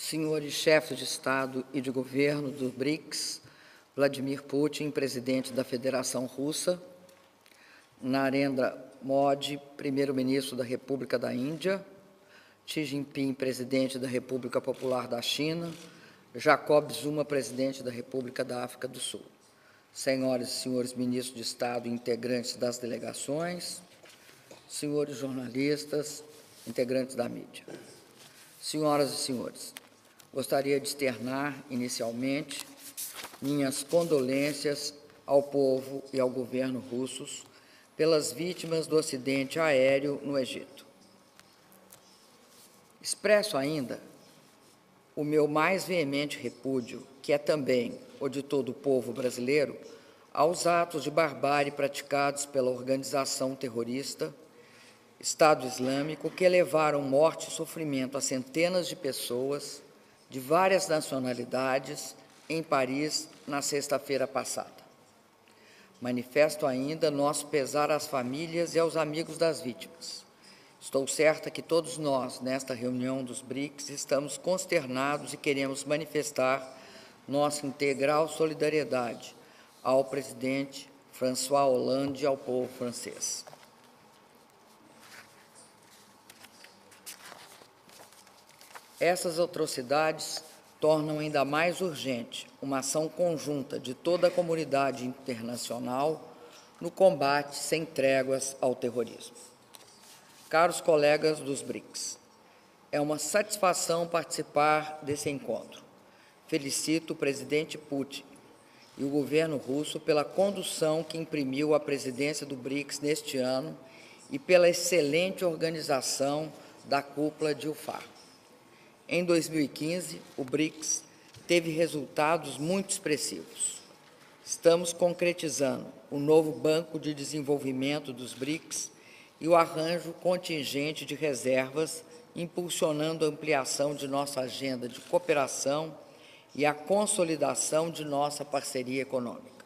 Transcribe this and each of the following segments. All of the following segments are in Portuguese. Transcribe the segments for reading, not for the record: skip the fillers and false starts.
senhores chefes de Estado e de Governo do BRICS, Vladimir Putin, presidente da Federação Russa, Narendra Modi, primeiro-ministro da República da Índia, Xi Jinping, presidente da República Popular da China, Jacob Zuma, presidente da República da África do Sul, senhoras e senhores ministros de Estado e integrantes das delegações, senhores jornalistas, integrantes da mídia. Senhoras e senhores, gostaria de externar, inicialmente, minhas condolências ao povo e ao governo russos pelas vítimas do acidente aéreo no Egito. Expresso ainda o meu mais veemente repúdio, que é também o de todo o povo brasileiro, aos atos de barbárie praticados pela organização terrorista Estado Islâmico, que levaram morte e sofrimento a centenas de pessoas de várias nacionalidades em Paris na sexta-feira passada. Manifesto ainda nosso pesar às famílias e aos amigos das vítimas. Estou certa que todos nós, nesta reunião dos BRICS, estamos consternados e queremos manifestar nossa integral solidariedade ao presidente François Hollande e ao povo francês. Essas atrocidades tornam ainda mais urgente uma ação conjunta de toda a comunidade internacional no combate sem tréguas ao terrorismo. Caros colegas dos BRICS, é uma satisfação participar desse encontro. Felicito o presidente Putin e o governo russo pela condução que imprimiu à presidência do BRICS neste ano e pela excelente organização da cúpula de Ufá. Em 2015, o BRICS teve resultados muito expressivos. Estamos concretizando o novo Banco de Desenvolvimento dos BRICS e o arranjo contingente de reservas, impulsionando a ampliação de nossa agenda de cooperação e a consolidação de nossa parceria econômica.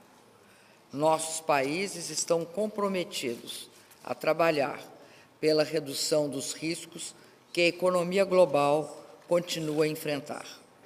Nossos países estão comprometidos a trabalhar pela redução dos riscos que a economia global continua a enfrentar.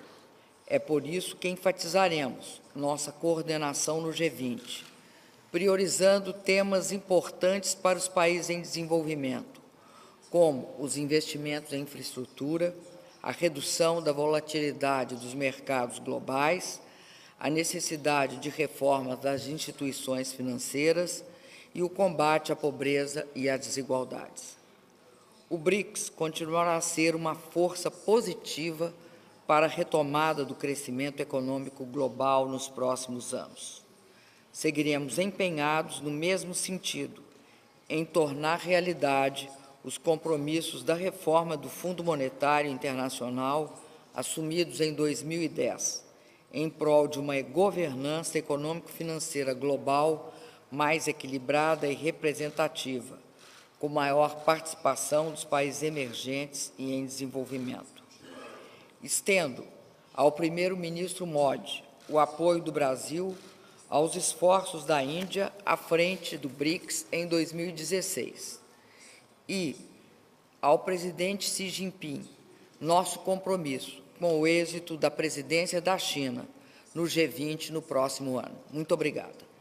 É por isso que enfatizaremos nossa coordenação no G20, priorizando temas importantes para os países em desenvolvimento, como os investimentos em infraestrutura, a redução da volatilidade dos mercados globais, a necessidade de reforma das instituições financeiras e o combate à pobreza e às desigualdades. O BRICS continuará a ser uma força positiva para a retomada do crescimento econômico global nos próximos anos. Seguiremos empenhados no mesmo sentido, em tornar realidade os compromissos da reforma do Fundo Monetário Internacional assumidos em 2010, em prol de uma governança econômico-financeira global mais equilibrada e representativa, com maior participação dos países emergentes e em desenvolvimento. Estendo ao primeiro-ministro Modi o apoio do Brasil aos esforços da Índia à frente do BRICS em 2016 e ao presidente Xi Jinping nosso compromisso com o êxito da presidência da China no G20 no próximo ano. Muito obrigada.